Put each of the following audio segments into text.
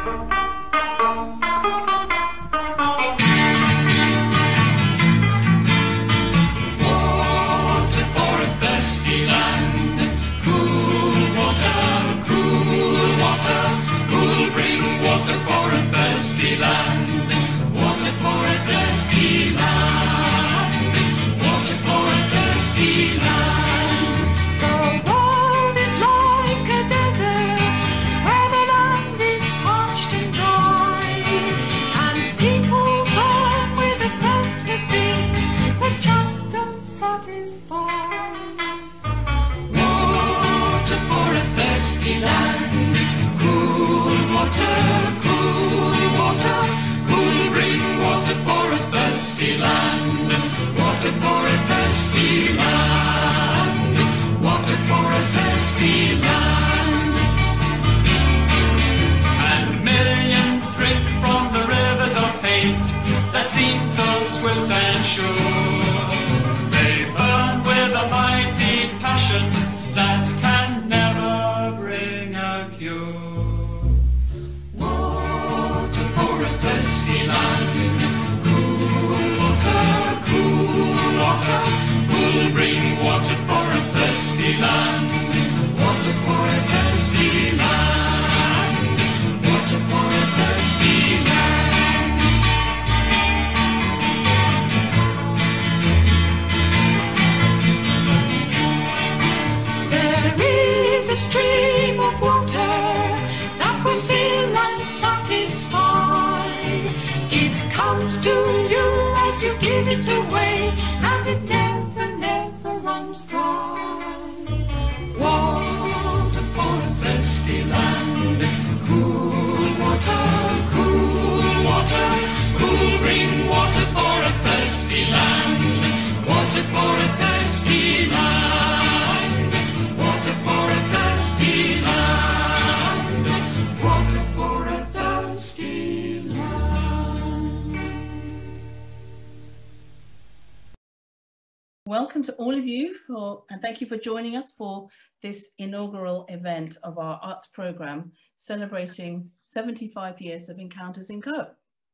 Welcome to all of you and thank you for joining us for this inaugural event of our arts programme celebrating 75 years of Encounters in Caux.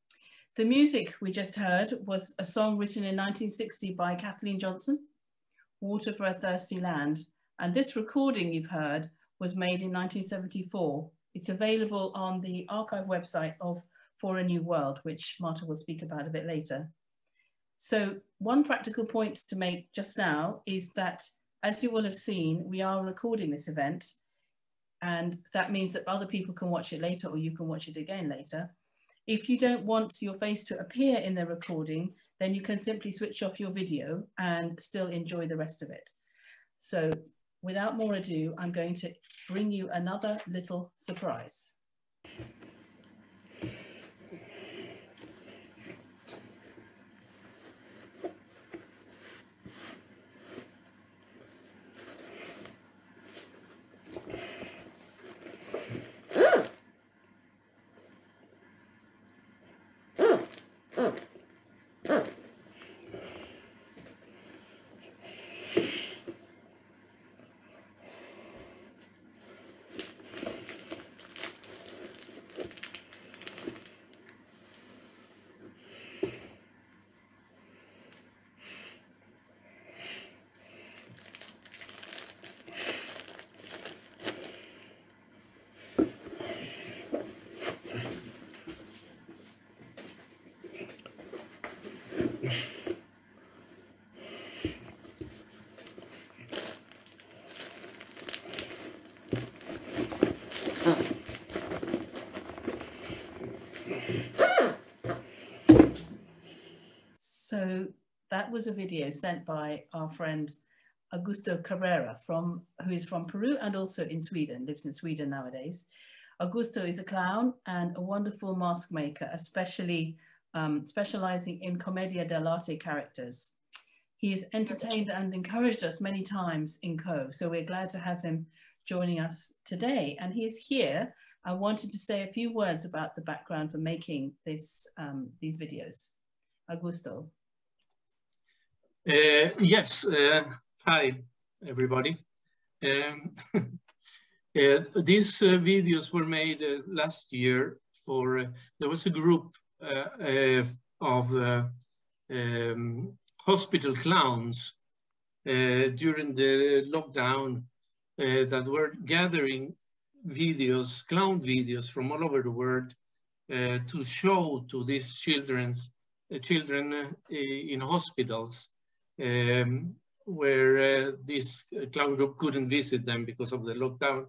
The music we just heard was a song written in 1960 by Kathleen Johnson, Water for a Thirsty Land, and this recording you've heard was made in 1974. It's available on the archive website of For a New World, which Marta will speak about a bit later. So one practical point to make just now is that, as you will have seen, we are recording this event, and that means that other people can watch it later or you can watch it again later. If you don't want your face to appear in the recording, then you can simply switch off your video and still enjoy the rest of it. So without more ado, I'm going to bring you another little surprise. So that was a video sent by our friend Augusto Carrera, who is from Peru and also in Sweden, lives in Sweden nowadays. Augusto is a clown and a wonderful mask maker, especially specializing in commedia dell'arte characters. He has entertained and encouraged us many times in Caux, so we're glad to have him joining us today. And he is here. I wanted to say a few words about the background for making these videos. Augusto. Yes, hi everybody. These videos were made last year for, there was a group of hospital clowns during the lockdown that were gathering videos, clown videos from all over the world to show to these children in hospitals where this clown group couldn't visit them because of the lockdown.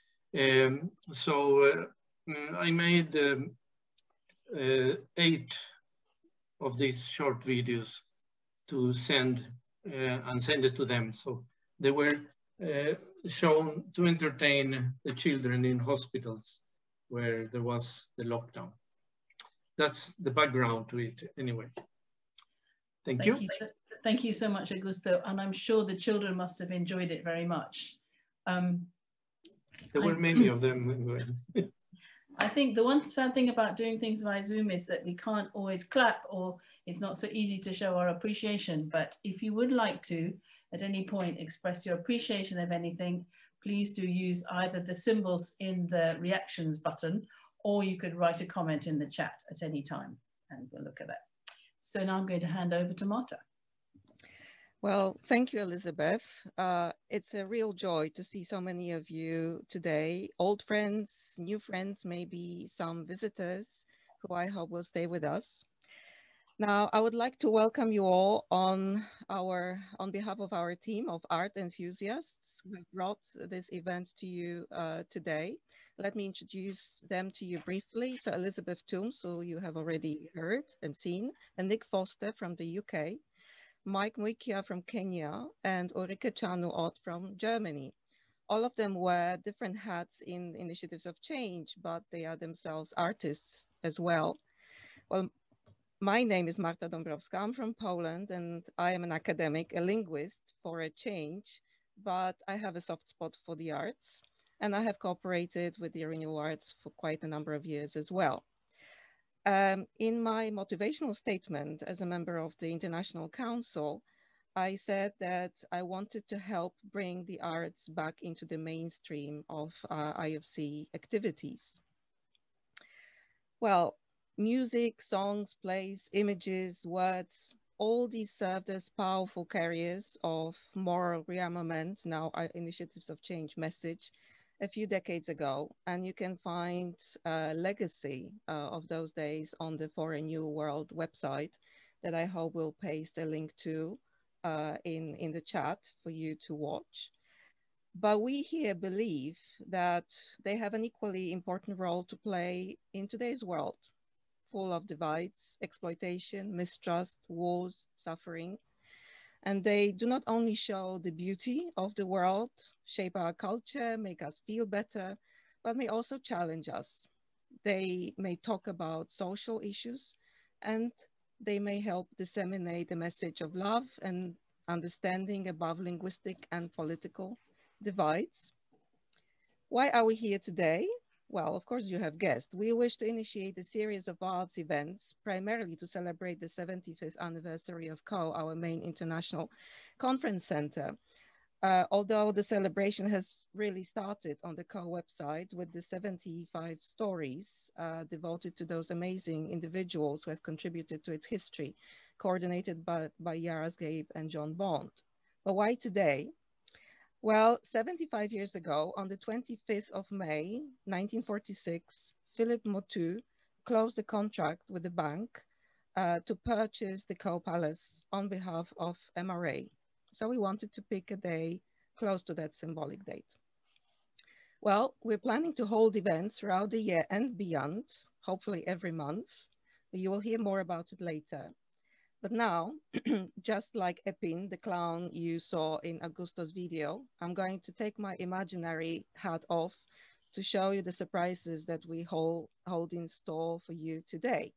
So I made 8 of these short videos to send and send it to them. So they were shown to entertain the children in hospitals where there was the lockdown. That's the background to it anyway. Thank you. Thank you so much, Augusto. And I'm sure the children must have enjoyed it very much. There were many of them. I think the one sad thing about doing things via Zoom is that we can't always clap, or it's not so easy to show our appreciation. But if you would like to, at any point, express your appreciation of anything, please do use either the symbols in the reactions button, or you could write a comment in the chat at any time, and we'll look at that. So now I'm going to hand over to Marta. Well, thank you, Elizabeth. It's a real joy to see so many of you today, old friends, new friends, maybe some visitors who I hope will stay with us. Now, I would like to welcome you all on behalf of our team of art enthusiasts who have brought this event to you today. Let me introduce them to you briefly. So Elizabeth Toombs, who you have already heard and seen, and Nick Foster from the UK. Mike Muikia from Kenya, and Ulrike Chanu-Ott from Germany. All of them wear different hats in initiatives of change, but they are themselves artists as well. Well, my name is Marta Dąbrowska. I'm from Poland, and I am an academic, a linguist for a change, but I have a soft spot for the arts, and I have cooperated with the Renewal Arts for quite a number of years as well. In my motivational statement as a member of the International Council, I said that I wanted to help bring the arts back into the mainstream of IFC activities. Well, music, songs, plays, images, words, all these served as powerful carriers of moral rearmament, now initiatives of change message, a few decades ago, and you can find a legacy of those days on the For a New World website that I hope will paste a link to in the chat for you to watch. But we here believe that they have an equally important role to play in today's world, full of divides, exploitation, mistrust, wars, suffering. And they do not only show the beauty of the world, shape our culture, make us feel better, but may also challenge us. They may talk about social issues, and they may help disseminate a message of love and understanding above linguistic and political divides. Why are we here today? Well, of course, you have guessed. We wish to initiate a series of arts events, primarily to celebrate the 75th anniversary of Caux, our main international conference center. Although the celebration has really started on the Caux website with the 75 stories devoted to those amazing individuals who have contributed to its history, coordinated by Yaras Gabe and John Bond. But why today? Well, 75 years ago, on the 25th of May, 1946, Philippe Motu closed a contract with the bank to purchase the Caux Palace on behalf of MRA. So we wanted to pick a day close to that symbolic date. Well, we're planning to hold events throughout the year and beyond, hopefully every month. You will hear more about it later. But now, just like Epin, the clown you saw in Augusto's video, I'm going to take my imaginary hat off to show you the surprises that we hold in store for you today.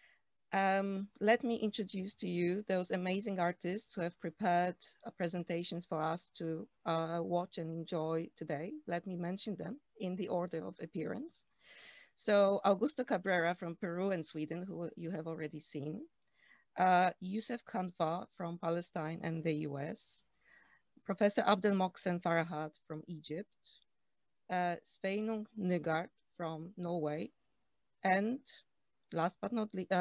Let me introduce to you those amazing artists who have prepared presentations for us to watch and enjoy today. Let me mention them in the order of appearance. So Augusto Cabrera from Peru and Sweden, who you have already seen. Youssef Kanfa from Palestine and the US, Professor Abdel Mohsen Farahat from Egypt, Sveinung Nygaard from Norway, And last but not least,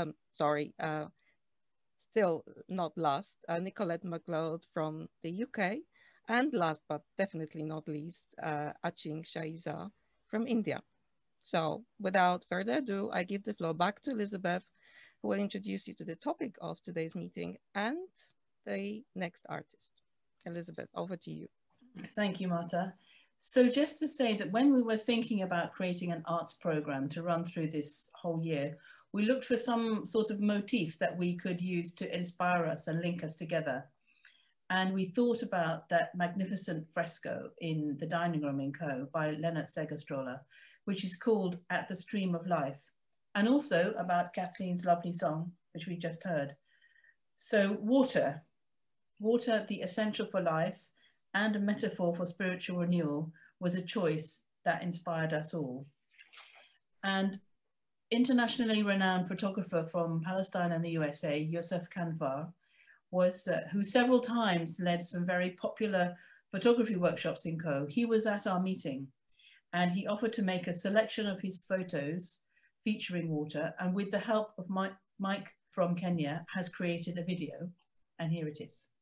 still not last, Nicolette MacLeod from the UK. And last but definitely not least, Aching Shaiza from India. So without further ado, I give the floor back to Elizabeth, who will introduce you to the topic of today's meeting and the next artist. Elizabeth, over to you. Thank you, Marta. So just to say that when we were thinking about creating an arts program to run through this whole year, we looked for some sort of motif that we could use to inspire us and link us together. And we thought about that magnificent fresco in the dining room in Caux by Lennart Segestrale, which is called At the Stream of Life, and also about Kathleen's lovely song, which we just heard. So water, the essential for life, and a metaphor for spiritual renewal, was a choice that inspired us all. And internationally renowned photographer from Palestine and the USA, Yosef Kanvar, who several times led some very popular photography workshops in Caux. He was at our meeting, and he offered to make a selection of his photos featuring water, and with the help of Mike from Kenya, has created a video, and here it is.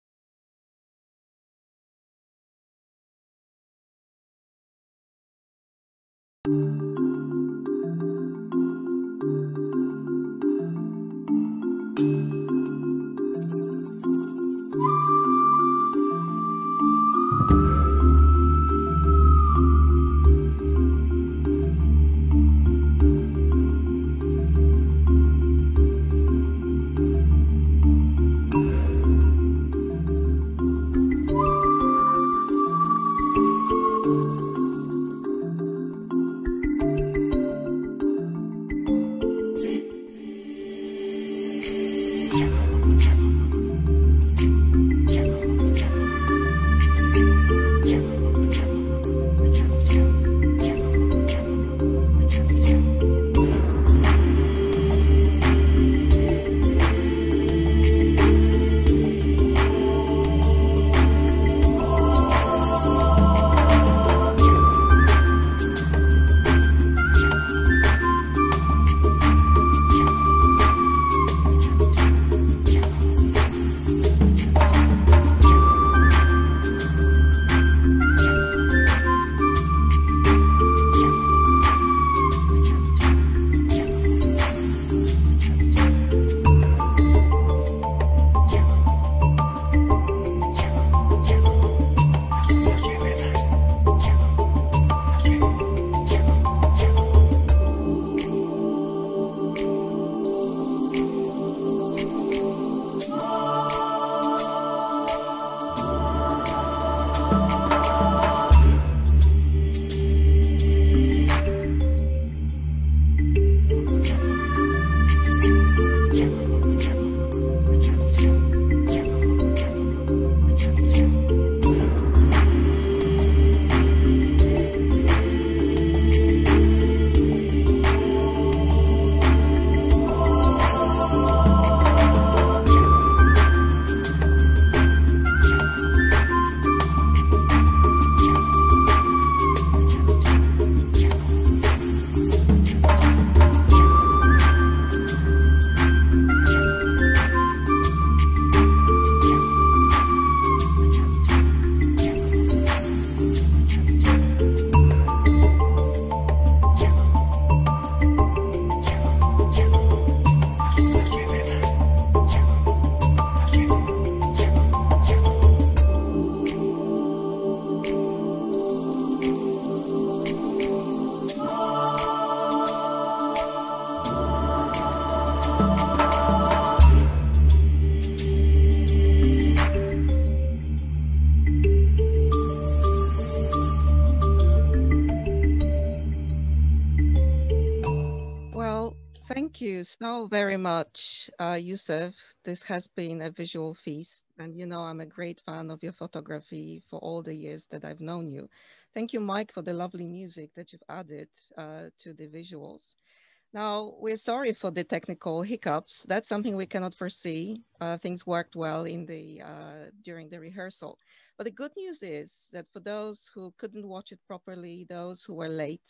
Thank you so very much, Yusuf. This has been a visual feast. And you know, I'm a great fan of your photography for all the years that I've known you. Thank you, Mike, for the lovely music that you've added to the visuals. Now, we're sorry for the technical hiccups. That's something we cannot foresee. Things worked well in the during the rehearsal. But the good news is that for those who couldn't watch it properly, those who were late,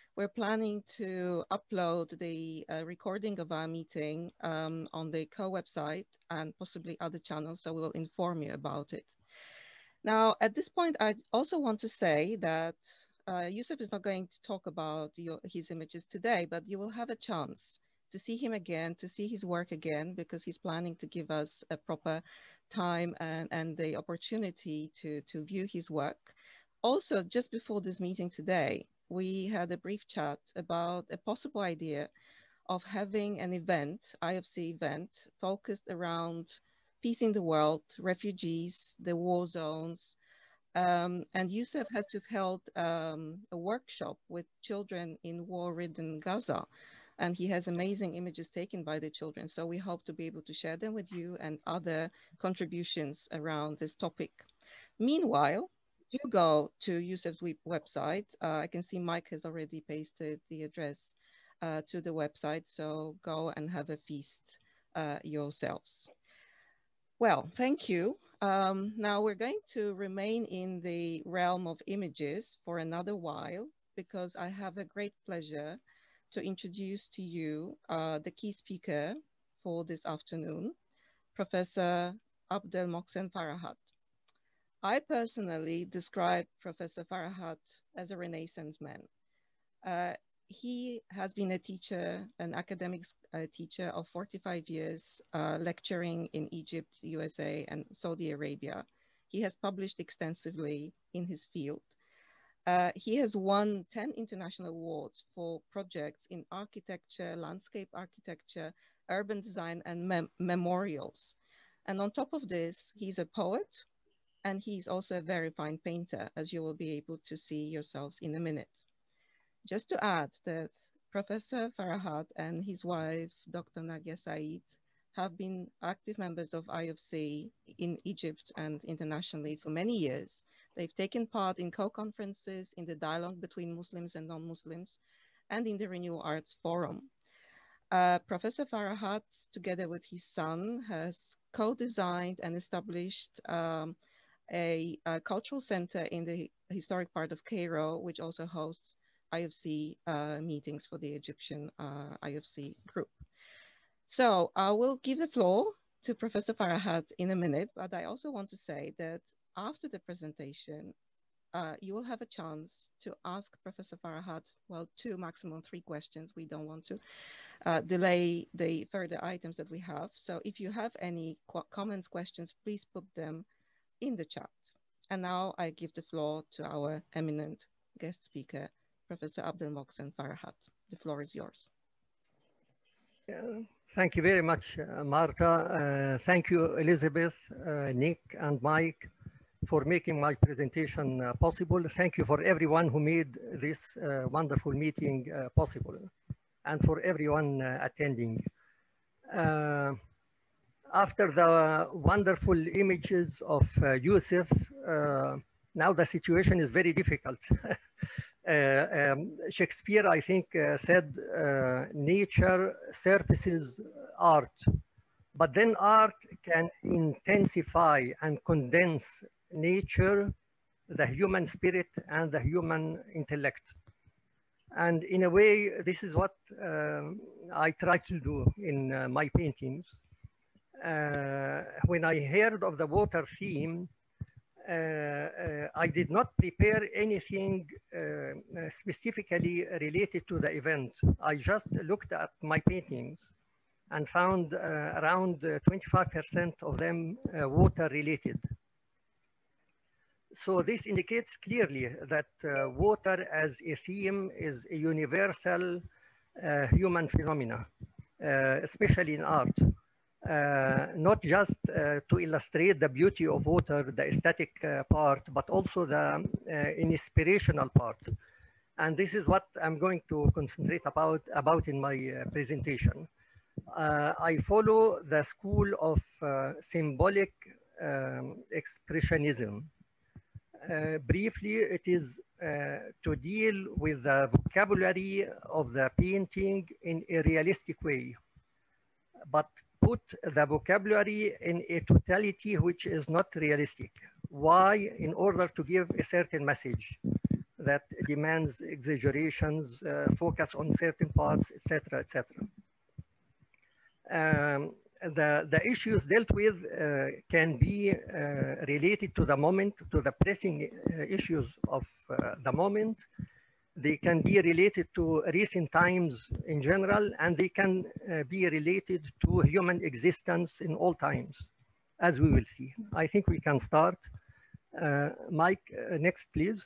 We're planning to upload the recording of our meeting on the Caux website and possibly other channels, so we'll inform you about it. Now, at this point, I also want to say that Yusuf is not going to talk about his images today, but you will have a chance to see him again, to see his work again, because he's planning to give us a proper time and the opportunity to view his work. Also, just before this meeting today, we had a brief chat about a possible idea of having an event, IFC event, focused around peace in the world, refugees, the war zones. And Yusuf has just held a workshop with children in war-ridden Gaza. And he has amazing images taken by the children. So we hope to be able to share them with you and other contributions around this topic. Meanwhile, do go to Yusuf's website. I can see Mike has already pasted the address to the website. So go and have a feast yourselves. Well, thank you. Now we're going to remain in the realm of images for another while, because I have a great pleasure to introduce to you the key speaker for this afternoon, Professor Abdelmohsen Farahat. I personally describe Professor Farahat as a Renaissance man. He has been a teacher, an academic teacher of 45 years, lecturing in Egypt, USA, and Saudi Arabia. He has published extensively in his field. He has won 10 international awards for projects in architecture, landscape architecture, urban design, and memorials. And on top of this, he's a poet, and he's also a very fine painter, as you will be able to see yourselves in a minute. Just to add that Professor Farahat and his wife, Dr. Nadia Said, have been active members of IFC in Egypt and internationally for many years. They've taken part in co-conferences, in the dialogue between Muslims and non-Muslims, and in the Renewal Arts Forum. Professor Farahat, together with his son, has co-designed and established a cultural center in the historic part of Cairo, which also hosts IFC meetings for the Egyptian IFC group. So I will give the floor to Professor Farahat in a minute, but I also want to say that after the presentation, you will have a chance to ask Professor Farahat, well, 2, maximum 3 questions. We don't want to delay the further items that we have. So if you have any comments, questions, please put them in the chat. And now I give the floor to our eminent guest speaker, Professor Abdelmohsen Farahat. The floor is yours. Thank you very much, Marta. Thank you, Elizabeth, Nick, and Mike, for making my presentation possible. Thank you for everyone who made this wonderful meeting possible, and for everyone attending. After the wonderful images of Yusuf, now the situation is very difficult. Shakespeare, I think, said nature surpasses art, but then art can intensify and condense nature, the human spirit, and the human intellect. And in a way, this is what I try to do in my paintings. When I heard of the water theme, I did not prepare anything specifically related to the event. I just looked at my paintings and found around 25% of them water related. So this indicates clearly that water as a theme is a universal human phenomena, especially in art. Not just to illustrate the beauty of water, the aesthetic part, but also the inspirational part. And this is what I'm going to concentrate about in my presentation. I follow the school of symbolic expressionism. Briefly, it is to deal with the vocabulary of the painting in a realistic way, but put the vocabulary in a totality which is not realistic. Why? In order to give a certain message. that demands exaggerations, focus on certain parts, etc., etc. The issues dealt with can be related to the moment, to the pressing issues of the moment. They can be related to recent times in general, and they can be related to human existence in all times, as we will see. I think we can start. Mike, next, please.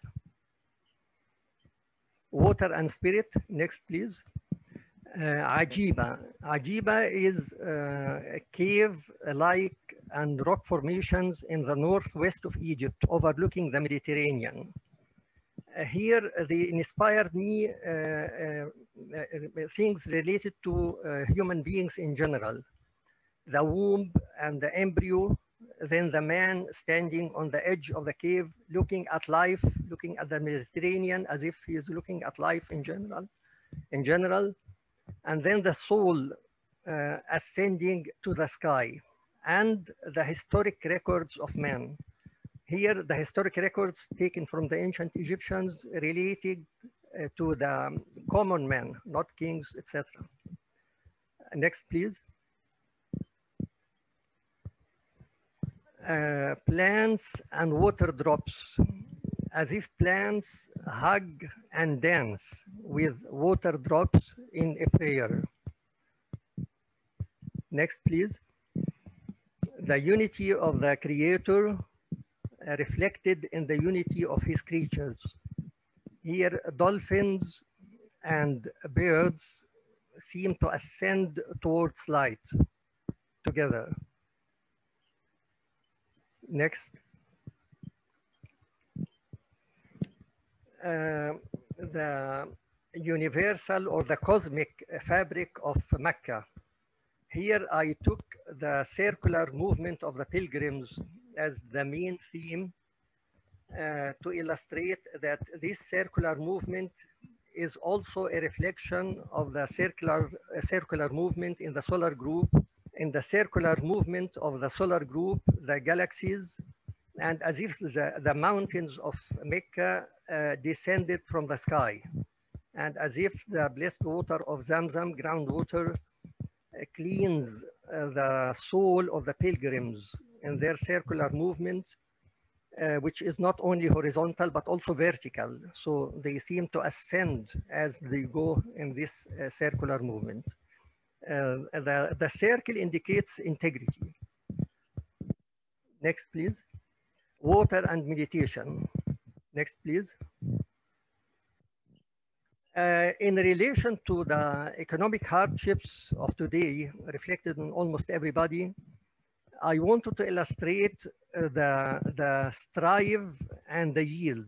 Water and spirit, next, please. Ajiba. Ajiba is a cave-like and rock formations in the northwest of Egypt, overlooking the Mediterranean. Here, they inspired me things related to human beings in general. The womb and the embryo, then the man standing on the edge of the cave, looking at life, looking at the Mediterranean as if he is looking at life in general. And then the soul ascending to the sky, and the historic records of man. Here, the historic records taken from the ancient Egyptians related to the common man, not kings, etc. Next, please. Plants and water drops, as if plants hug and dance with water drops in a prayer. Next, please. The unity of the Creator reflected in the unity of his creatures. Here, dolphins and birds seem to ascend towards light together. Next. The universal or the cosmic fabric of Mecca. Here I took the circular movement of the pilgrims as the main theme to illustrate that this circular movement is also a reflection of the circular movement in the solar group. In the circular movement of the solar group, the galaxies, and as if the mountains of Mecca descended from the sky, and as if the blessed water of Zamzam, groundwater, cleans the soul of the pilgrims in their circular movement, which is not only horizontal but also vertical. So they seem to ascend as they go in this circular movement. The circle indicates integrity. Next, please. Water and meditation. Next, please. In relation to the economic hardships of today, reflected in almost everybody, I wanted to illustrate the strive and the yield.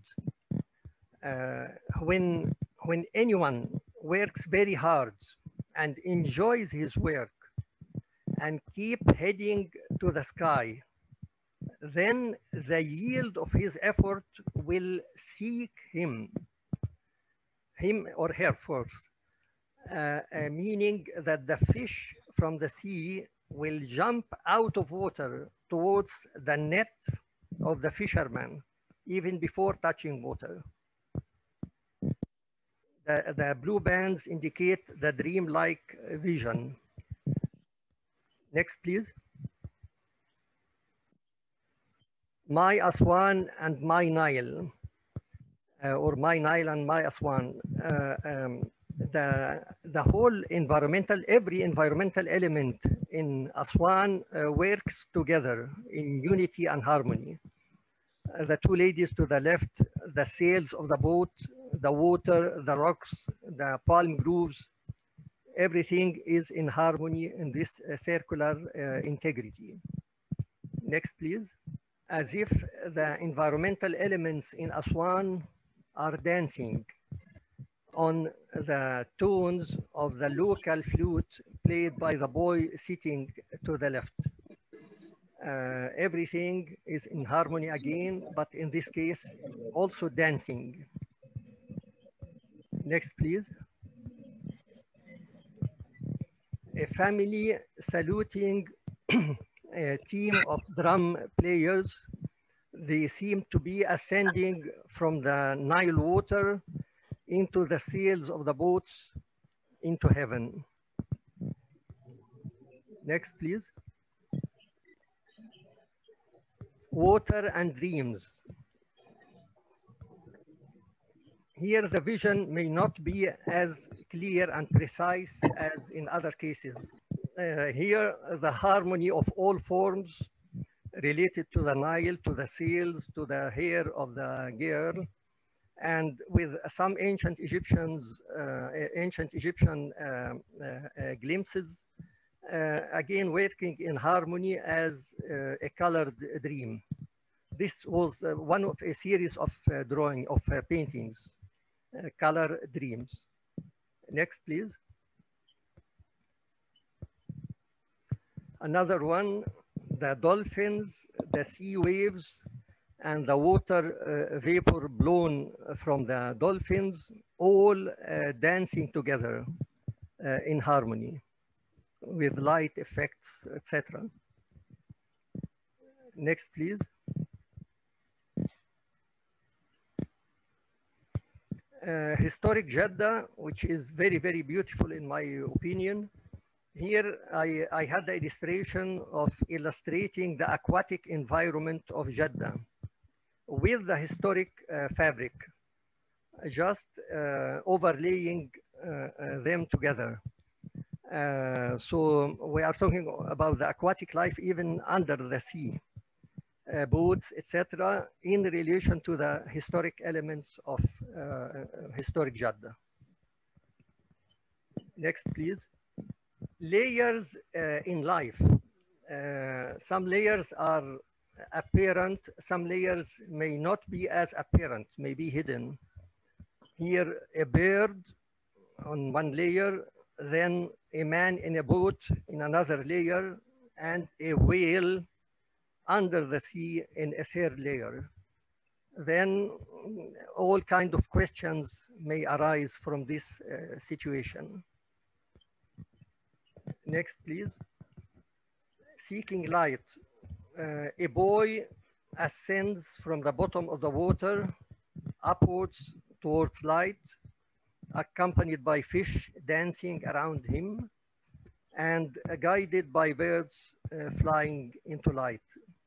When anyone works very hard and enjoys his work and keep heading to the sky, then the yield of his effort will seek him or her first, meaning that the fish from the sea will jump out of water towards the net of the fisherman, even before touching water. The blue bands indicate the dreamlike vision. Next, please. My Aswan and my Nile, or my Nile and my Aswan. The whole environmental, every environmental element in Aswan works together in unity and harmony. The two ladies to the left, the sails of the boat, the water, the rocks, the palm groves, everything is in harmony in this circular integrity. Next, please. As if the environmental elements in Aswan are dancing on the tones of the local flute played by the boy sitting to the left. Everything is in harmony again, but in this case, also dancing. Next, please. A family saluting a team of drum players. They seem to be ascending from the Nile water into the sails of the boats into heaven. Next, please. Water and dreams. Here, the vision may not be as clear and precise as in other cases. Here, the harmony of all forms related to the Nile, to the sails, to the hair of the girl, and with some ancient Egyptian glimpses, again working in harmony as a colored dream. This was one of a series of paintings, color dreams. Next, please. Another one, the dolphins, the sea waves, and the water vapor blown from the dolphins, all dancing together in harmony with light effects, etc. Next, please. Historic Jeddah, which is very, very beautiful in my opinion. Here I had the illustration of illustrating the aquatic environment of Jeddah with the historic fabric, just overlaying them together. So we are talking about the aquatic life even under the sea, boats, etc., in relation to the historic elements of historic Jeddah. Next, please. Layers in life. Some layers are apparent, some layers may not be as apparent, may be hidden. Here, a bird on one layer, then a man in a boat in another layer, and a whale under the sea in a third layer. Then all kinds of questions may arise from this situation. Next, please. Seeking light. A boy ascends from the bottom of the water upwards towards light, accompanied by fish dancing around him, and guided by birds flying into light.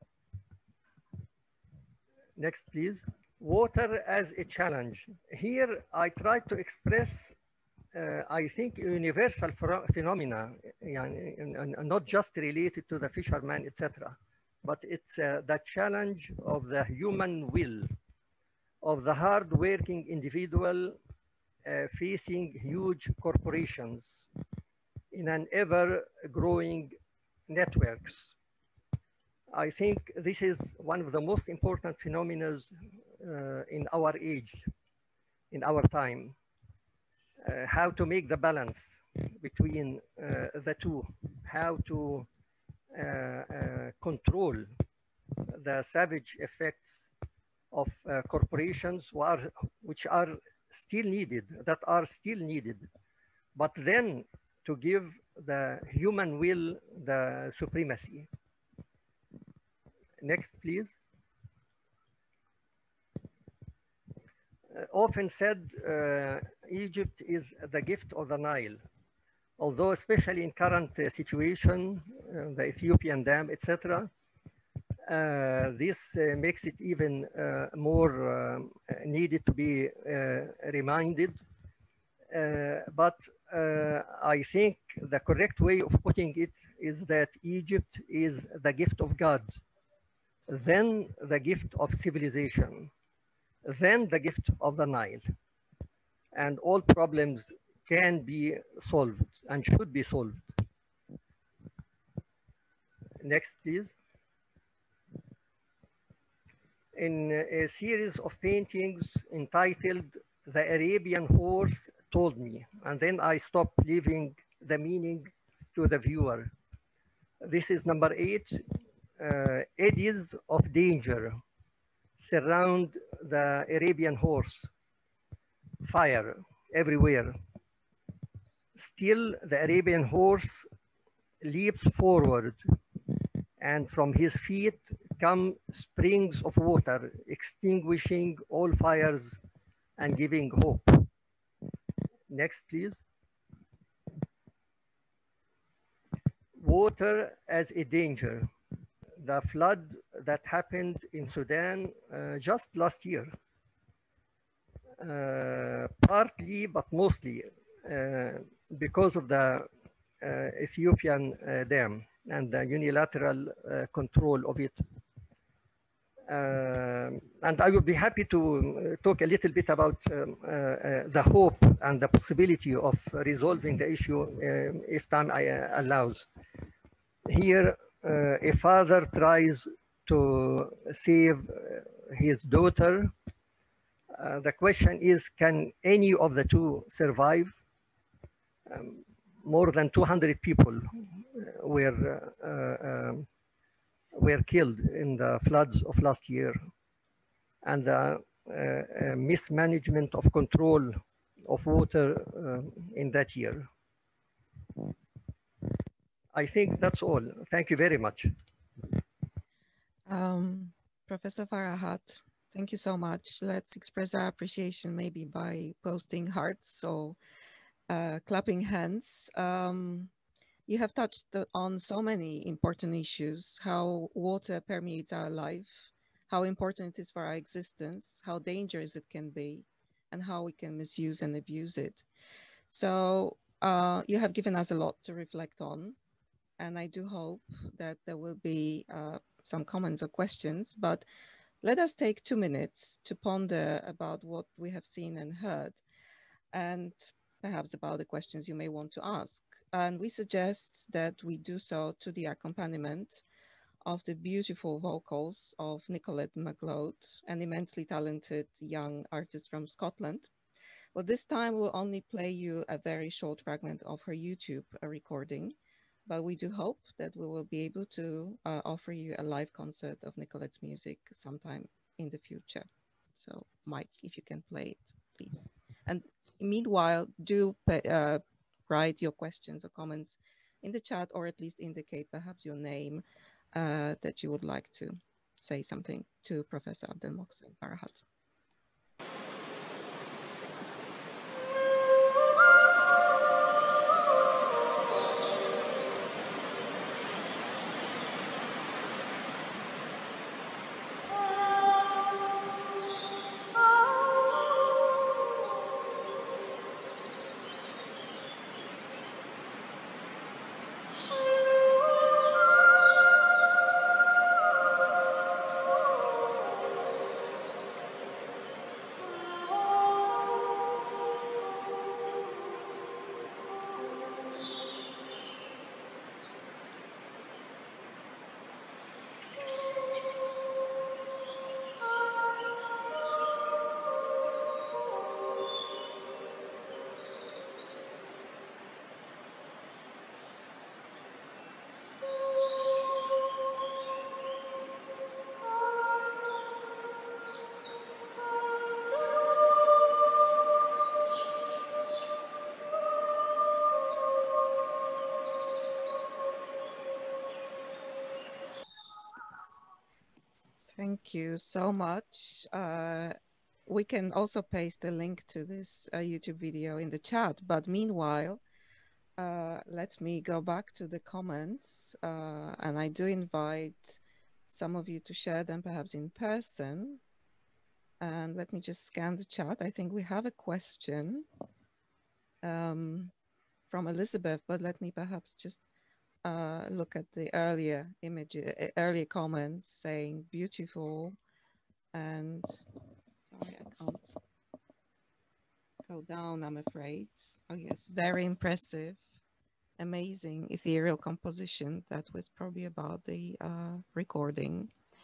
Next, please. Water as a challenge. Here, I try to express, I think, universal phenomena, not just related to the fisherman, etc. But it's the challenge of the human will, of the hard-working individual facing huge corporations in an ever-growing networks. I think this is one of the most important phenomena in our age, in our time. How to make the balance between the two, how to control the savage effects of corporations which are still needed, but then to give the human will the supremacy. Next, please. Often said, Egypt is the gift of the Nile, although especially in current situation, the Ethiopian dam, etc., this makes it even more needed to be reminded. But I think the correct way of putting it is that Egypt is the gift of God, then the gift of civilization, then the gift of the Nile. And all problems can be solved and should be solved. Next, please. In a series of paintings entitled The Arabian Horse Told Me, and then I stopped leaving the meaning to the viewer. This is number 8. Eddies of danger surround the Arabian horse. Fire everywhere. Still, the Arabian horse leaps forward, and from his feet become springs of water, extinguishing all fires and giving hope. Next, please. Water as a danger. The flood that happened in Sudan just last year, partly but mostly because of the Ethiopian dam and the unilateral control of it. And I would be happy to talk a little bit about the hope and the possibility of resolving the issue if time allows. Here, a father tries to save his daughter. The question is, can any of the two survive? More than 200 people were killed in the floods of last year, and the mismanagement of control of water in that year. I think that's all. Thank you very much. Professor Farahat, thank you so much. Let's express our appreciation maybe by posting hearts or clapping hands. You have touched on so many important issues, how water permeates our life, how important it is for our existence, how dangerous it can be, and how we can misuse and abuse it. So you have given us a lot to reflect on, and I do hope that there will be some comments or questions, but let us take 2 minutes to ponder about what we have seen and heard, and perhaps about the questions you may want to ask. And we suggest that we do so to the accompaniment of the beautiful vocals of Nicolette McLeod, an immensely talented young artist from Scotland. Well, this time we'll only play you a very short fragment of her YouTube recording, but we do hope that we will be able to offer you a live concert of Nicolette's music sometime in the future. So Mike, if you can play it, please. And meanwhile, do write your questions or comments in the chat, or at least indicate perhaps your name that you would like to say something to Professor Abdelmohsen Farahat. Thank you so much. We can also paste a link to this YouTube video in the chat, but meanwhile, let me go back to the comments, and I do invite some of you to share them perhaps in person. And let me just scan the chat. I think we have a question from Elizabeth, but let me perhaps just look at the earlier earlier comments saying beautiful, and sorry, I can't go down, I'm afraid. Oh yes, very impressive, amazing ethereal composition. That was probably about the recording.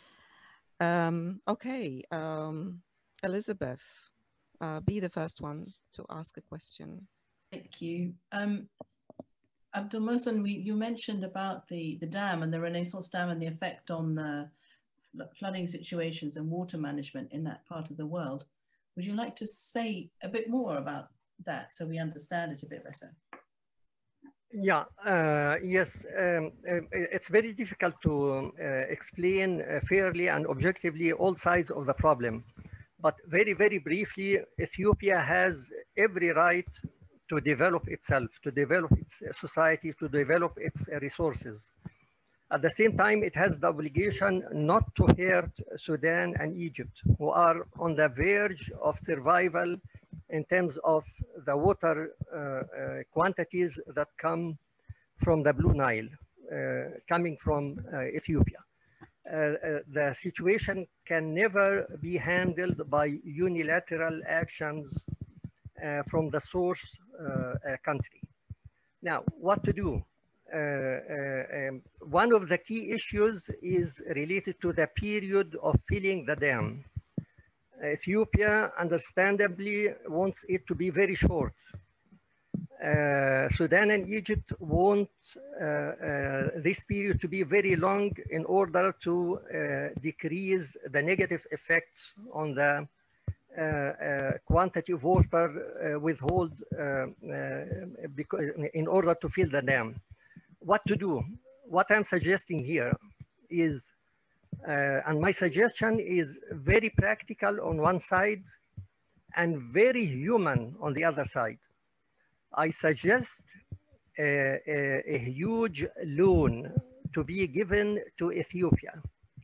Okay, Elizabeth, be the first one to ask a question. Thank you. Abdelmohsen, you mentioned about the dam and the Renaissance Dam and the effect on the flooding situations and water management in that part of the world. Would you like to say a bit more about that so we understand it a bit better? Yeah, yes, it's very difficult to explain fairly and objectively all sides of the problem. But very, very briefly, Ethiopia has every right to develop itself, to develop its society, to develop its resources. At the same time, it has the obligation not to hurt Sudan and Egypt, who are on the verge of survival in terms of the water quantities that come from the Blue Nile, coming from Ethiopia. The situation can never be handled by unilateral actions from the source country. Now, what to do? One of the key issues is related to the period of filling the dam. Ethiopia, understandably, wants it to be very short. Sudan and Egypt want this period to be very long in order to decrease the negative effects on the quantity of water withhold in order to fill the dam. What to do? What I'm suggesting here is, and my suggestion is very practical on one side and very human on the other side. I suggest a huge loan to be given to Ethiopia.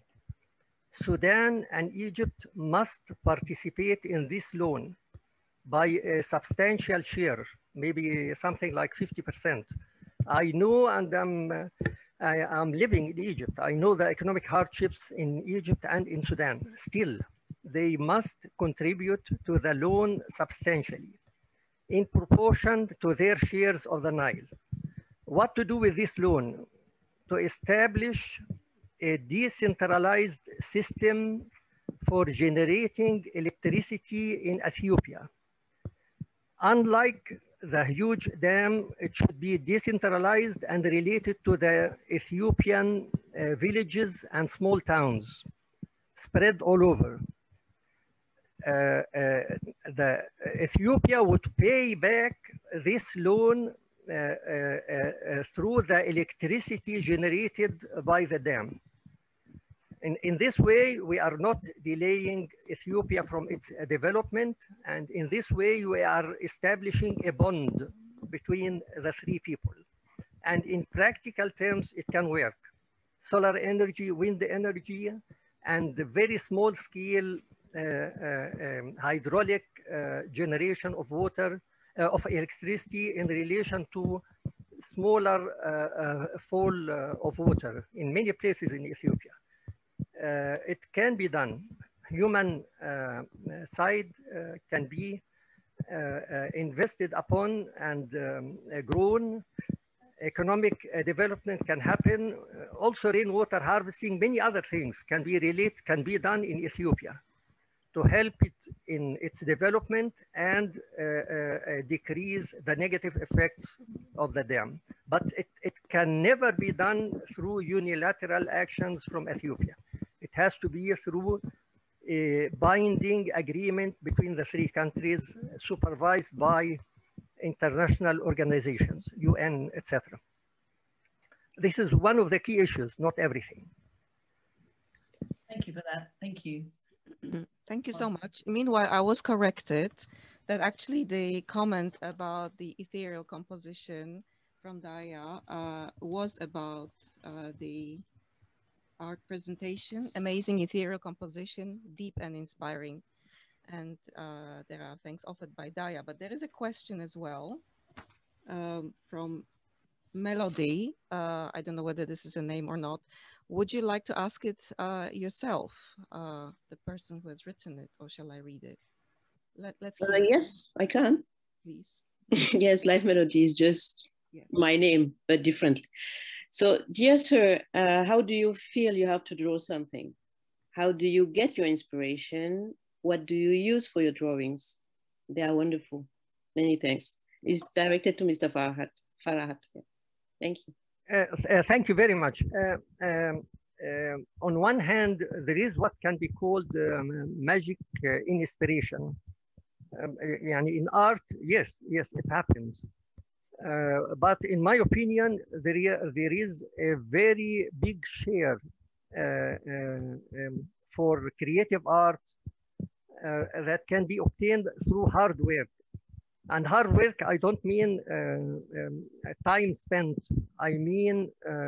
Sudan and Egypt must participate in this loan by a substantial share, maybe something like 50%. I know, and I'm living in Egypt. I know the economic hardships in Egypt and in Sudan. Still, they must contribute to the loan substantially in proportion to their shares of the Nile. What to do with this loan? To establish a decentralized system for generating electricity in Ethiopia. Unlike the huge dam, it should be decentralized and related to the Ethiopian villages and small towns spread all over. Ethiopia would pay back this loan through the electricity generated by the dam. In this way, we are not delaying Ethiopia from its development, and in this way, we are establishing a bond between the three people. And in practical terms, it can work. Solar energy, wind energy, and the very small scale hydraulic generation of water, of electricity in relation to smaller fall of water in many places in Ethiopia. It can be done. Human side can be invested upon and grown. Economic development can happen. Also, rainwater harvesting, many other things can be done in Ethiopia to help it in its development and decrease the negative effects of the dam. But it can never be done through unilateral actions from Ethiopia. It has to be through a binding agreement between the three countries, supervised by international organizations, UN, etc. This is one of the key issues, not everything. Thank you for that. Thank you. Thank you so much. Meanwhile, I was corrected that actually the comment about the ethereal composition from Daya was about the art presentation, amazing ethereal composition, deep and inspiring. And there are thanks offered by Daya, but there is a question as well from Melody. I don't know whether this is a name or not. Would you like to ask it yourself, the person who has written it, or shall I read it? Let's hear yes, I can. please. Yes, Life Melody is just my name, but differently. So, dear sir, how do you feel you have to draw something? How do you get your inspiration? What do you use for your drawings? They are wonderful. Many thanks. It's directed to Mr. Farahat. Thank you. Thank you very much. On one hand, there is what can be called magic inspiration. In art, yes, it happens. But in my opinion, there is a very big share for creative art that can be obtained through hard work. And hard work, I don't mean time spent. I mean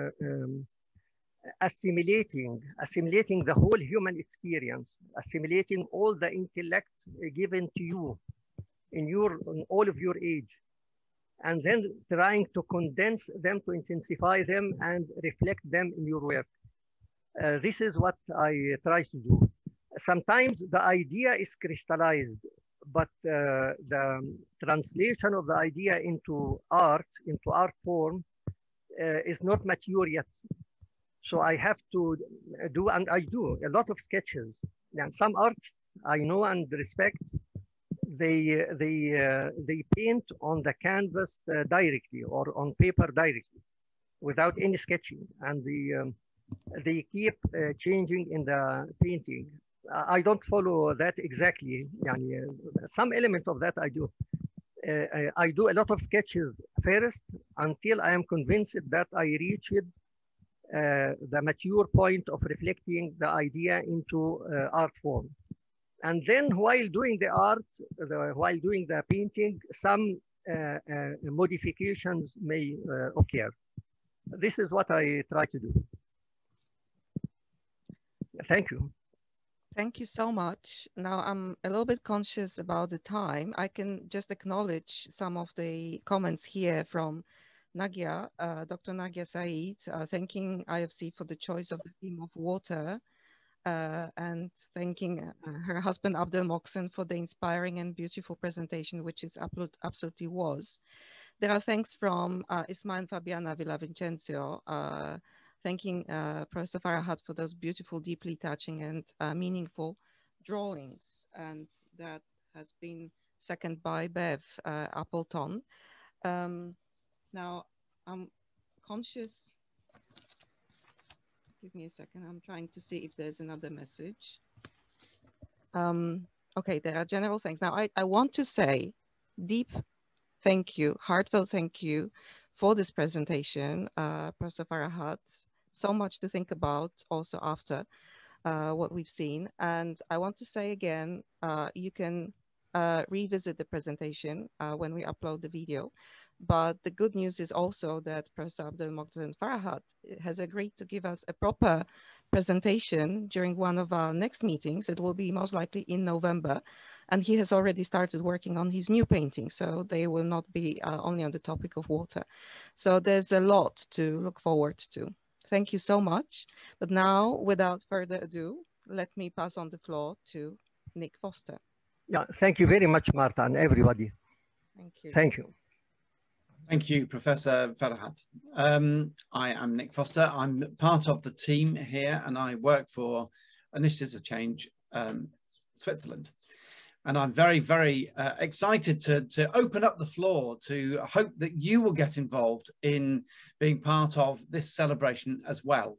assimilating the whole human experience, assimilating all the intellect given to you in all of your age, and then trying to condense them, to intensify them, and reflect them in your work. This is what I try to do. Sometimes the idea is crystallized, but the translation of the idea into art form, is not mature yet. So I have to do, and I do, a lot of sketches. And some artists I know and respect, they paint on the canvas directly, or on paper directly, without any sketching, and they keep changing in the painting. I don't follow that exactly. Some element of that I do. I do a lot of sketches first until I am convinced that I reached the mature point of reflecting the idea into art form. And then while doing the art, while doing the painting, some modifications may occur. This is what I try to do. Thank you. Thank you so much. Now I'm a little bit conscious about the time. I can just acknowledge some of the comments here from Nagia, Dr. Nagia Said, thanking IFC for the choice of the theme of water, and thanking her husband Abdel Mohsen for the inspiring and beautiful presentation, which is absolutely was. There are thanks from Isma and Fabiana Villavicencio, thanking Professor Farahat for those beautiful, deeply touching and meaningful drawings. And that has been seconded by Bev Appleton. Now, I'm conscious, give me a second, I'm trying to see if there's another message. Okay, there are general thanks. Now, I want to say deep thank you, heartfelt thank you for this presentation, Professor Farahat. So much to think about also after what we've seen. And I want to say again, you can revisit the presentation when we upload the video. But the good news is also that Professor Abdel Mohsen Farahat has agreed to give us a proper presentation during one of our next meetings. It will be most likely in November. And he has already started working on his new painting. So they will not be only on the topic of water. So there's a lot to look forward to. Thank you so much. But now, without further ado, let me pass on the floor to Nick Foster. Yeah, thank you very much, Marta, and everybody. Thank you. Thank you. Thank you, Professor Farahat. I am Nick Foster. I'm part of the team here, and I work for Initiatives of Change Switzerland. And I'm very, very excited to open up the floor, to hope that you will get involved in being part of this celebration as well.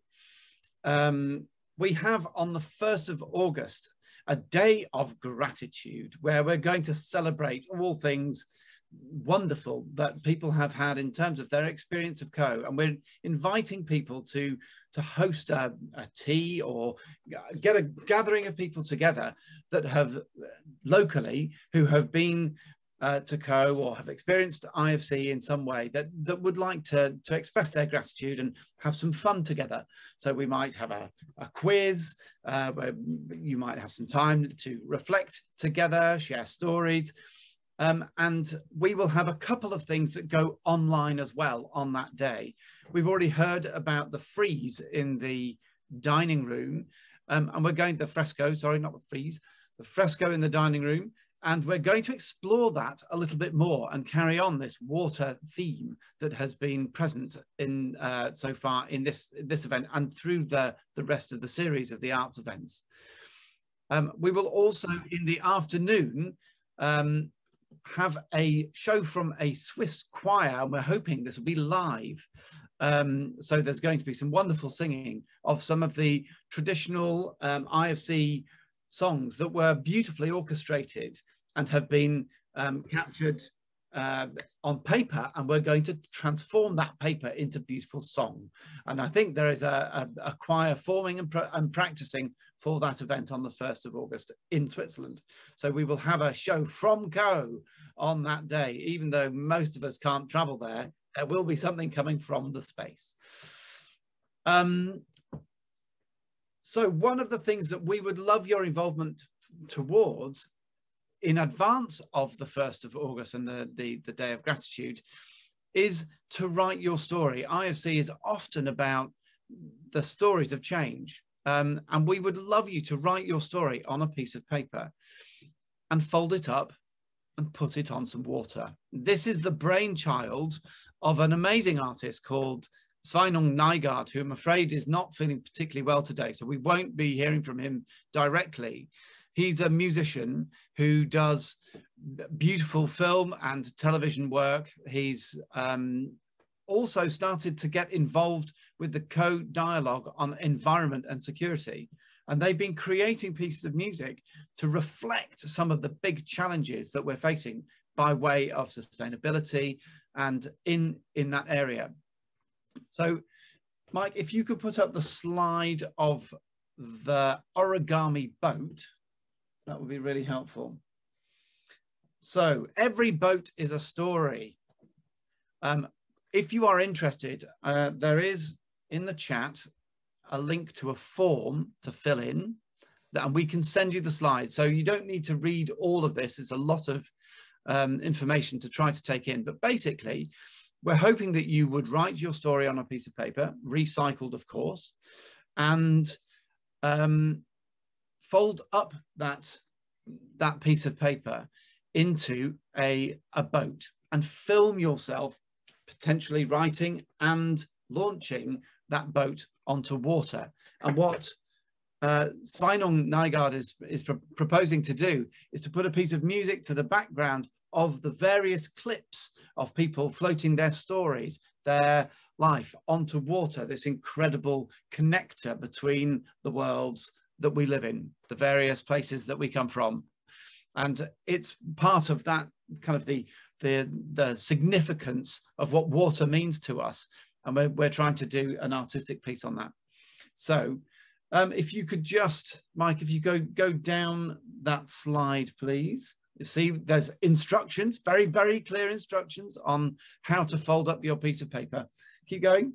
We have on the 1st of August, a day of gratitude, where we're going to celebrate all things wonderful that people have had in terms of their experience of Caux, and we're inviting people to host a tea or get a gathering of people together that have locally, who have been to Caux or have experienced IFC in some way, that would like to express their gratitude and have some fun together. So we might have a quiz, where you might have some time to reflect together, share stories. And we will have a couple of things that go online as well on that day. We've already heard about the frieze in the dining room, and we're going to the fresco, sorry, not the frieze, the fresco in the dining room. And we're going to explore that a little bit more and carry on this water theme that has been present in so far in this event and through the rest of the series of the arts events. We will also in the afternoon have a show from a Swiss choir, and we're hoping this will be live. So there's going to be some wonderful singing of some of the traditional IFC songs that were beautifully orchestrated and have been captured on paper, and we're going to transform that paper into beautiful song. And I think there is a choir forming and practicing for that event on the 1st of August in Switzerland. So we will have a show from Caux on that day. Even though most of us can't travel there, there will be something coming from the space. So one of the things that we would love your involvement towards in advance of the 1st of August and the Day of Gratitude is to write your story. IFC is often about the stories of change, and we would love you to write your story on a piece of paper and fold it up and put it on some water. This is the brainchild of an amazing artist called Sveinung Nygaard, who I'm afraid is not feeling particularly well today, so we won't be hearing from him directly. He's a musician who does beautiful film and television work. He's also started to get involved with the Caux dialogue on environment and security. And they've been creating pieces of music to reflect some of the big challenges that we're facing by way of sustainability and in that area. So, Mike, if you could put up the slide of the origami boat, that would be really helpful. So every boat is a story. If you are interested, there is in the chat a link to a form to fill in, and we can send you the slides. So you don't need to read all of this. It's a lot of information to try to take in. But basically, we're hoping that you would write your story on a piece of paper, recycled, of course, and fold up that piece of paper into a boat and film yourself potentially writing and launching that boat onto water. And what Sveinung Nygaard is proposing to do is to put a piece of music to the background of the various clips of people floating their stories, their life onto water, this incredible connector between the worlds that we live in, the various places that we come from. And it's part of that kind of the significance of what water means to us. And we're trying to do an artistic piece on that. So if you could just, Mike, if you go down that slide, please. You see there's instructions, very, very clear instructions on how to fold up your piece of paper. Keep going.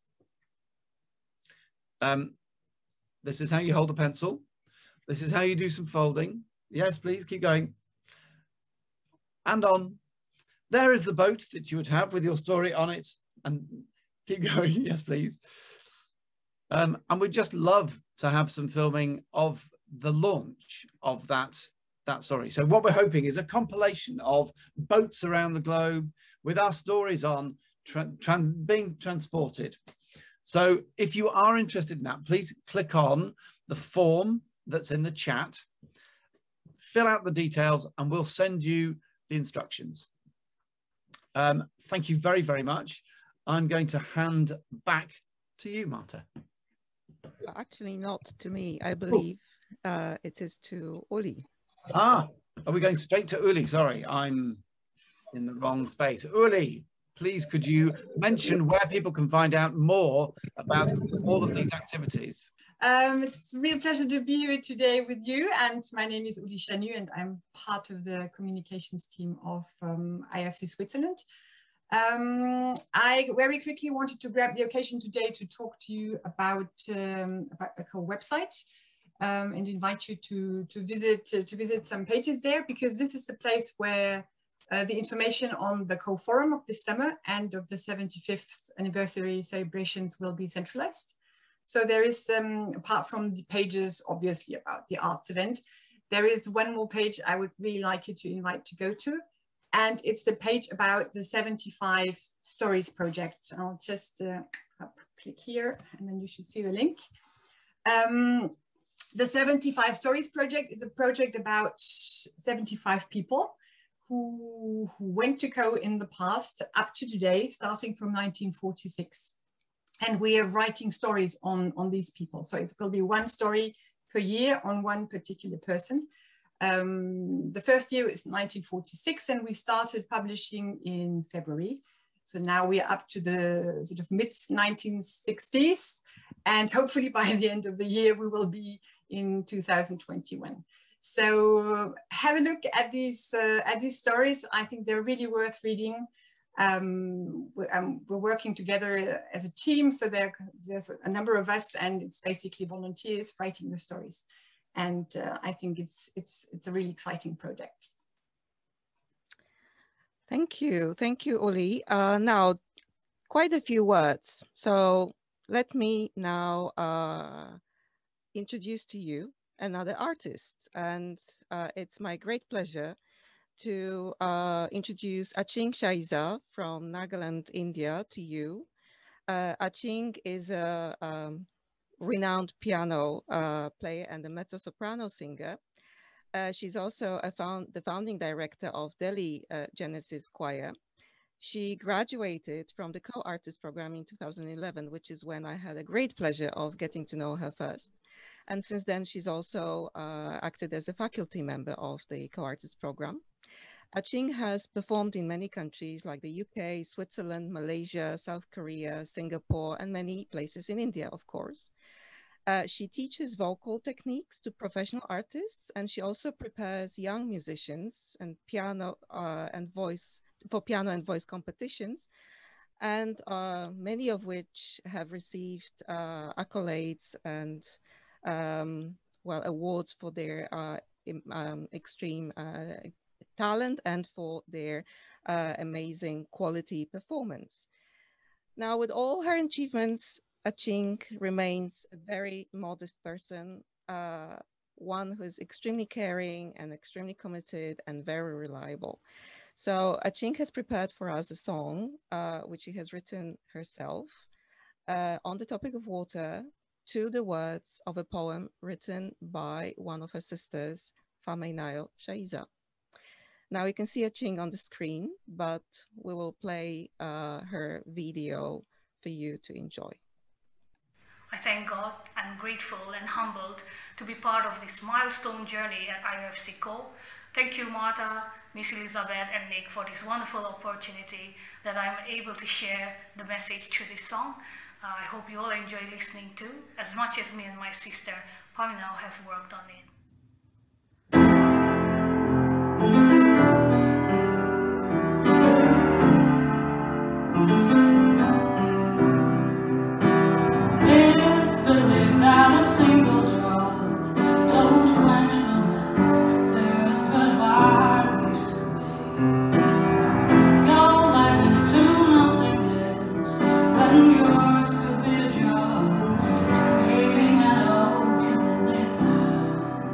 This is how you hold a pencil. This is how you do some folding. Yes, please, keep going. And on. There is the boat that you would have with your story on it. And keep going. Yes, please. And we'd just love to have some filming of the launch of that story. So what we're hoping is a compilation of boats around the globe with our stories on being transported. So if you are interested in that, please click on the form that's in the chat, fill out the details, and we'll send you the instructions. Thank you very, very much. I'm going to hand back to you, Marta. Actually, not to me. I believe it is to Uli. Ah, are we going straight to Uli? Sorry, I'm in the wrong space. Uli, please, could you mention where people can find out more about all of these activities? It's a real pleasure to be here today with you. And my name is Uli Chanu, and I'm part of the communications team of IFC Switzerland. I very quickly wanted to grab the occasion today to talk to you about the Caux website. And invite you to visit some pages there, because this is the place where the information on the Caux Forum of this summer and of the 75th anniversary celebrations will be centralized. So there is, apart from the pages obviously about the arts event, there is one more page I would really like you to invite to go to, and it's the page about the 75 Stories project. I'll just click here and then you should see the link. The 75 Stories project is a project about 75 people who went to Caux in the past up to today, starting from 1946. And we are writing stories on these people. So it will be one story per year on one particular person. The first year is 1946, and we started publishing in February. So now we're up to the sort of mid-1960s, and hopefully by the end of the year, we will be in 2021. So have a look at these stories. I think they're really worth reading. We're working together as a team, so there's a number of us, and it's basically volunteers writing the stories. And I think it's a really exciting project. Thank you, Uli. Now, quite a few words. So let me now introduce to you another artist, and it's my great pleasure to introduce Aching Shaiza from Nagaland, India, to you. Aching is a renowned piano player and a mezzo-soprano singer. She's also the founding director of Delhi Genesis Choir. She graduated from the co-artist program in 2011, which is when I had a great pleasure of getting to know her first. And since then, she's also acted as a faculty member of the co-artist program. Aching has performed in many countries like the UK, Switzerland, Malaysia, South Korea, Singapore, and many places in India, of course. She teaches vocal techniques to professional artists, and she also prepares young musicians and piano and voice competitions, and many of which have received accolades and awards for their extreme talent and for their amazing quality performance. Now, with all her achievements, Aching remains a very modest person, one who is extremely caring and extremely committed and very reliable. So Aching has prepared for us a song, which she has written herself, on the topic of water, to the words of a poem written by one of her sisters, Famainayo Shaiza. Now you can see Aching on the screen, but we will play her video for you to enjoy. I thank God. I'm grateful and humbled to be part of this milestone journey at IFC Caux. Thank you, Marta, Miss Elizabeth, and Nick for this wonderful opportunity that I'm able to share the message through this song. I hope you all enjoy listening to, as much as me and my sister Pamina have worked on it. Without a single drop, don't quench moment's thirst, but why waste away your life into nothingness when yours could be a drop, creating an ocean in itself.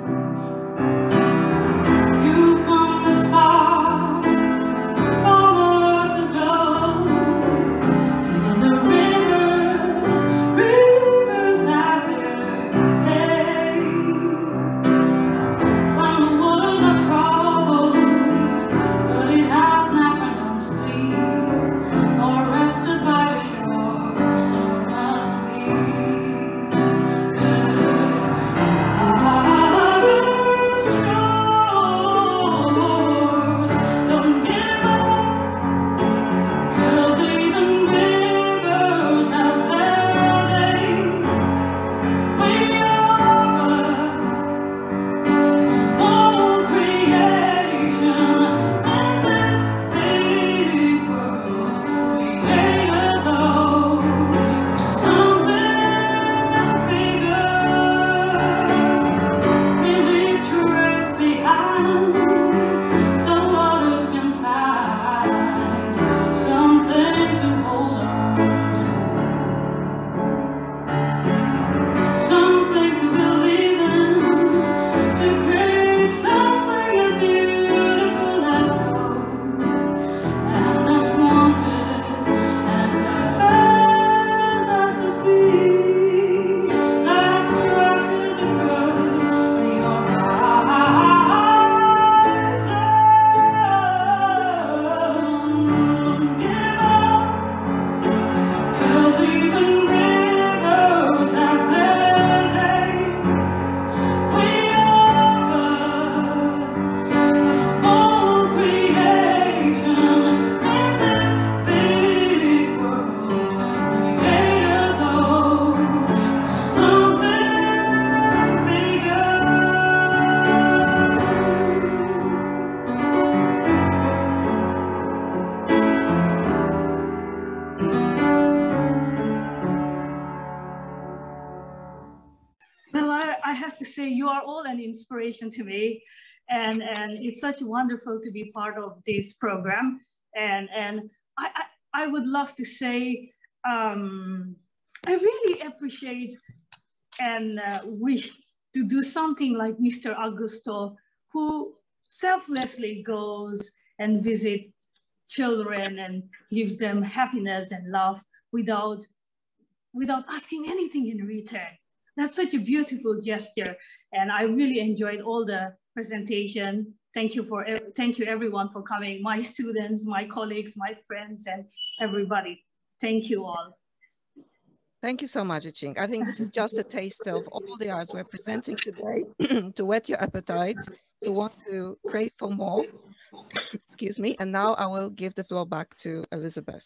say you are all an inspiration to me. And it's such wonderful to be part of this program. And I would love to say, I really appreciate and wish to do something like Mr. Augusto, who selflessly goes and visit children and gives them happiness and love without asking anything in return. That's such a beautiful gesture. And I really enjoyed all the presentation. Thank you everyone for coming, my students, my colleagues, my friends, and everybody. Thank you all. Thank you so much, Iching. I think this is just a taste of all the arts we're presenting today to whet your appetite, to want to crave for more. Excuse me. And now I will give the floor back to Elizabeth.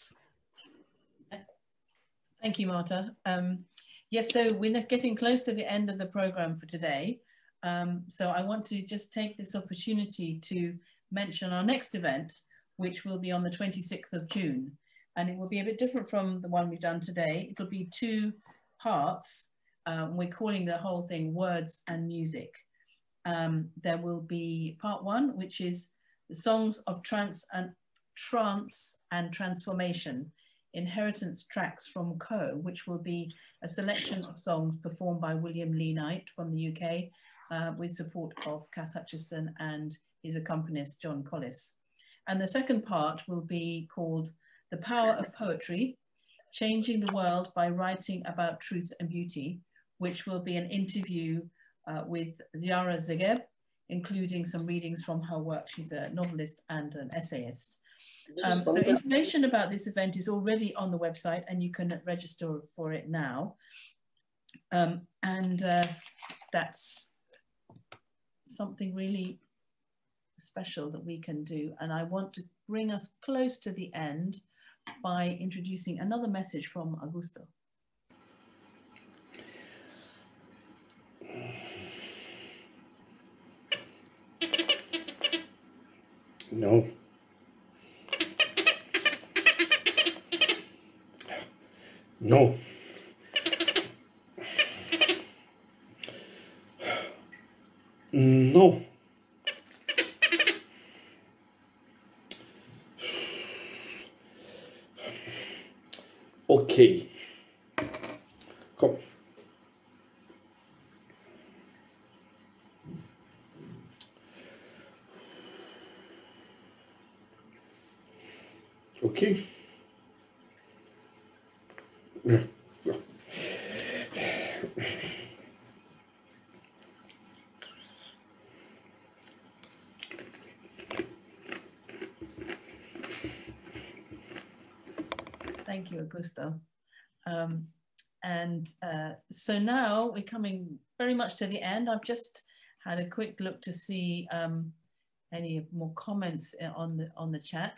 Thank you, Marta. Yes, so we're getting close to the end of the program for today. So I want to just take this opportunity to mention our next event, which will be on the 26th of June. And it will be a bit different from the one we've done today. It'll be 2 parts. We're calling the whole thing Words and Music. There will be part 1, which is the songs of trance and transformation, inheritance tracks from Caux, which will be a selection of songs performed by William Lee Knight from the UK with support of Kath Hutchison and his accompanist John Collis. And the second part will be called The Power of Poetry, Changing the World by Writing About Truth and Beauty, which will be an interview with Ziara Zegeb, including some readings from her work. She's a novelist and an essayist. So information about this event is already on the website and you can register for it now. That's something really special that we can do. And I want to bring us close to the end by introducing another message from Augusto. No. No. No. Okay. Come. Okay. Yeah. Yeah. Thank you, Augusto. So now we're coming very much to the end. I've just had a quick look to see any more comments on the chat.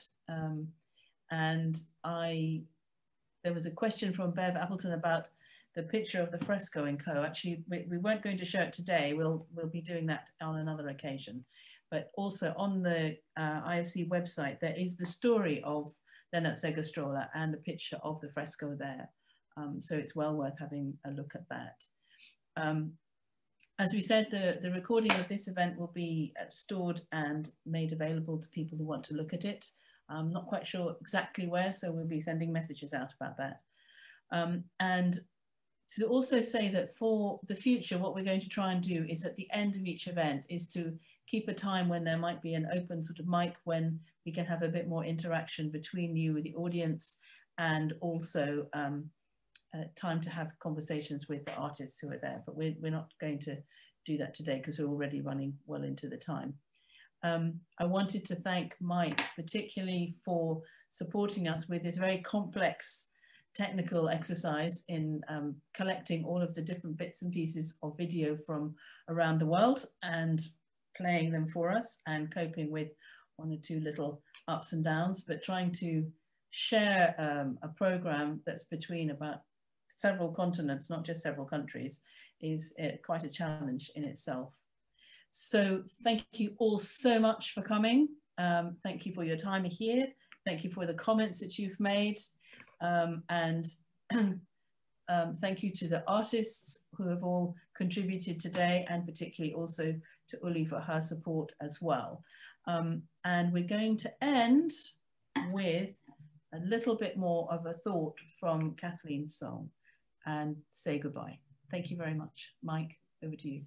There was a question from Bev Appleton about the picture of the fresco in Caux. Actually, we weren't going to show it today. We'll be doing that on another occasion. But also on the IFC website, there is the story of Lennart Segestrale and a picture of the fresco there. So it's well worth having a look at that. As we said, the recording of this event will be stored and made available to people who want to look at it. I'm not quite sure exactly where, so we'll be sending messages out about that. And to also say that for the future, what we're going to try and do is at the end of each event is to keep a time when there might be an open sort of mic when we can have a bit more interaction between you, the audience, and also time to have conversations with the artists who are there. But we're not going to do that today because we're already running well into the time. I wanted to thank Mike particularly for supporting us with this very complex technical exercise in collecting all of the different bits and pieces of video from around the world and playing them for us and coping with 1 or 2 little ups and downs, but trying to share a program that's between about several continents, not just several countries, is quite a challenge in itself. So thank you all so much for coming. Thank you for your time here. Thank you for the comments that you've made. And Thank you to the artists who have all contributed today, and particularly also to Uli for her support as well. And we're going to end with a little bit more of a thought from Kathleen's song and say goodbye. Thank you very much. Mike, over to you.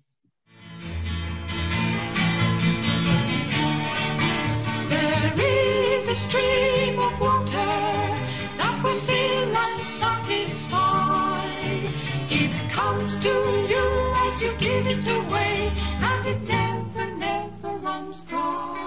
There is a stream of water that will fill and satisfy. It comes to you as you give it away, and it never, never runs dry.